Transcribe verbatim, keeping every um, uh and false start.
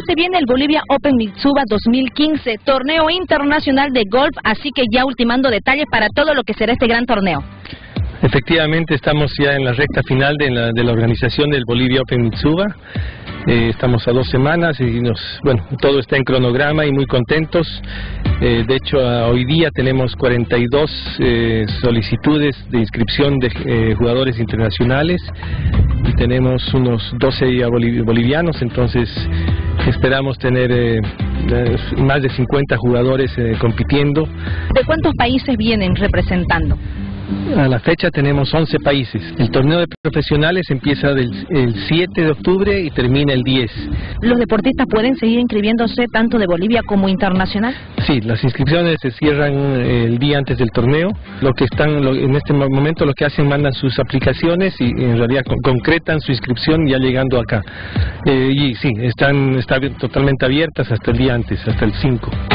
se viene el Bolivia Open Mitsuba dos mil quince, torneo internacional de golf, así que ya ultimando detalles para todo lo que será este gran torneo. Efectivamente, estamos ya en la recta final de la, de la organización del Bolivia Open Mitsuba. Eh, estamos a dos semanas y nos, bueno, todo está en cronograma y muy contentos. Eh, de hecho, a, hoy día tenemos cuarenta y dos eh, solicitudes de inscripción de eh, jugadores internacionales y tenemos unos doce boliv bolivianos, entonces esperamos tener eh, más de cincuenta jugadores eh, compitiendo. ¿De cuántos países vienen representando? A la fecha tenemos once países. El torneo de profesionales empieza del, el siete de octubre y termina el diez. ¿Los deportistas pueden seguir inscribiéndose tanto de Bolivia como internacional? Sí, las inscripciones se cierran el día antes del torneo. Lo que están lo, en este momento lo que hacen, mandan sus aplicaciones y en realidad con, concretan su inscripción ya llegando acá. Eh, y sí, están, están totalmente abiertas hasta el día antes, hasta el cinco.